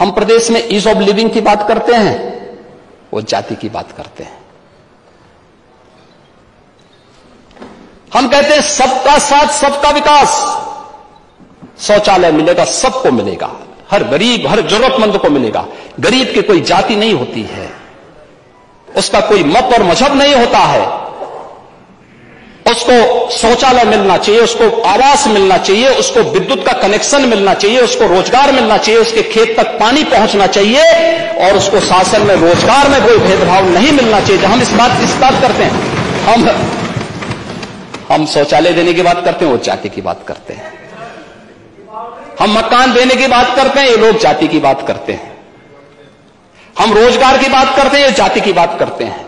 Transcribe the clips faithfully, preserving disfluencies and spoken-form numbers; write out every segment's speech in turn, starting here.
हम प्रदेश में ease of living की बात करते हैं, वो जाति की बात करते हैं। हम कहते हैं सबका साथ सबका विकास, शौचालय मिलेगा, सबको मिलेगा, हर गरीब हर जरूरतमंद को मिलेगा। गरीब की कोई जाति नहीं होती है, उसका कोई मत और मजहब नहीं होता है। उसको शौचालय मिलना चाहिए, उसको आवास मिलना चाहिए, उसको विद्युत का कनेक्शन मिलना चाहिए, उसको रोजगार मिलना चाहिए, उसके खेत तक पानी पहुंचना चाहिए, और उसको शासन में रोजगार में कोई भेदभाव नहीं मिलना चाहिए। हम इस बात इस बात करते हैं, हम हम शौचालय देने की बात करते हैं, वो जाति की बात करते हैं। हम मकान देने की बात करते हैं, ये लोग जाति की बात करते हैं। हम रोजगार की बात करते हैं, ये जाति की बात करते हैं।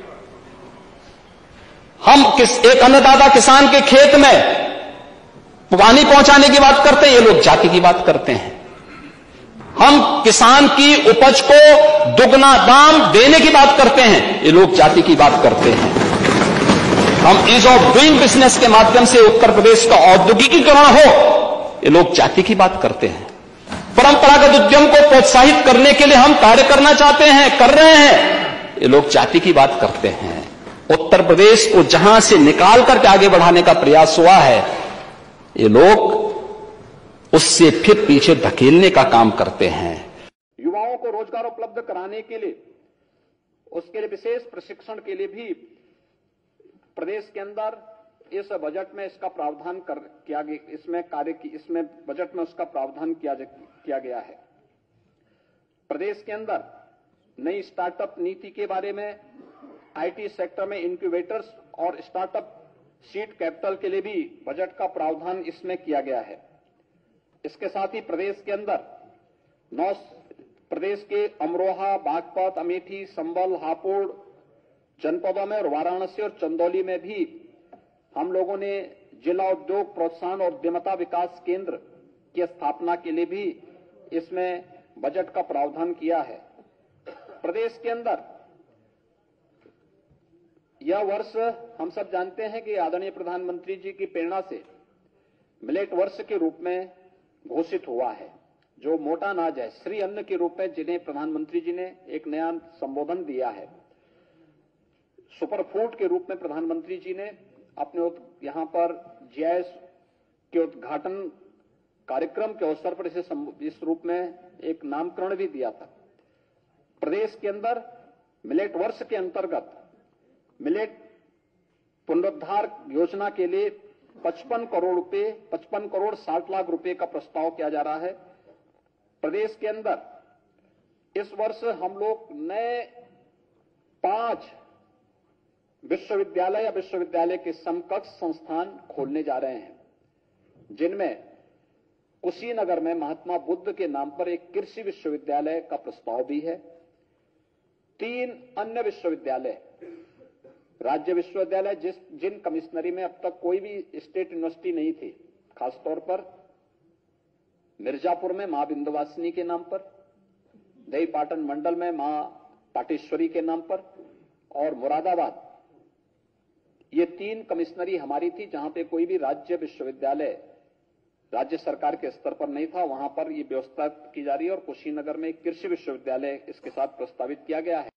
हम किस एक अन्नदाता किसान के खेत में पानी पहुंचाने की बात करते हैं, ये लोग जाति की बात करते हैं। हम किसान की उपज को दुगना दाम देने की बात करते हैं, ये लोग जाति की बात करते हैं। हम ईज ऑफ डूइंग बिजनेस के माध्यम से उत्तर प्रदेश का औद्योगिकीकरण हो, ये लोग जाति की बात करते हैं। परंपरागत उद्यम को प्रोत्साहित करने के लिए हम कार्य करना चाहते हैं, कर रहे हैं, ये लोग जाति की बात करते हैं। उत्तर प्रदेश को जहां से निकाल करके आगे बढ़ाने का प्रयास हुआ है, ये लोग उससे फिर पीछे धकेलने का काम करते हैं। युवाओं को रोजगार उपलब्ध कराने के लिए, उसके लिए विशेष प्रशिक्षण के लिए भी प्रदेश के अंदर इस बजट में इसका प्रावधान कर किया गया, इसमें कार्य की इसमें बजट में उसका प्रावधान किया किया गया है। प्रदेश के अंदर नई स्टार्टअप नीति के बारे में, आईटी सेक्टर में इनक्यूबेटर्स और स्टार्टअप सीड कैपिटल के लिए भी बजट का प्रावधान इसमें किया गया है। इसके साथ ही प्रदेश के अंदर नौ प्रदेश के अमरोहा, बागपत, अमेठी, संभल, हापुड़ जनपदों में और वाराणसी और चंदौली में भी हम लोगों ने जिला उद्योग प्रोत्साहन और उद्यमता विकास केंद्र की स्थापना के लिए भी इसमें बजट का प्रावधान किया है। प्रदेश के अंदर यह वर्ष हम सब जानते हैं कि आदरणीय प्रधानमंत्री जी की प्रेरणा से मिलेट वर्ष के रूप में घोषित हुआ है। जो मोटा अनाज है, श्री अन्न के रूप में जिन्हें प्रधानमंत्री जी ने एक नया संबोधन दिया है। सुपर फूड के रूप में प्रधानमंत्री जी ने अपने यहां पर जीआईएस के उद्घाटन कार्यक्रम के अवसर पर इसे इस रूप में एक नामकरण भी दिया था। प्रदेश के अंदर मिलेट वर्ष के अंतर्गत मिलेट पुनरुद्धार योजना के लिए पचपन करोड़ रुपए पचपन करोड़ साठ लाख रुपए का प्रस्ताव किया जा रहा है। प्रदेश के अंदर इस वर्ष हम लोग नए पांच विश्वविद्यालय या विश्वविद्यालय के समकक्ष संस्थान खोलने जा रहे हैं, जिनमें कुशीनगर में महात्मा बुद्ध के नाम पर एक कृषि विश्वविद्यालय का प्रस्ताव भी है। तीन अन्य विश्वविद्यालय, राज्य विश्वविद्यालय जिस जिन कमिश्नरी में अब तक कोई भी स्टेट यूनिवर्सिटी नहीं थी, खासतौर पर मिर्जापुर में मां विंध्यवासिनी के नाम पर, दही पाटन मंडल में मां पाटेश्वरी के नाम पर, और मुरादाबाद, ये तीन कमिश्नरी हमारी थी जहां पे कोई भी राज्य विश्वविद्यालय राज्य सरकार के स्तर पर नहीं था। वहां पर ये व्यवस्था की जा रही है और कुशीनगर में कृषि विश्वविद्यालय इसके साथ प्रस्तावित किया गया है।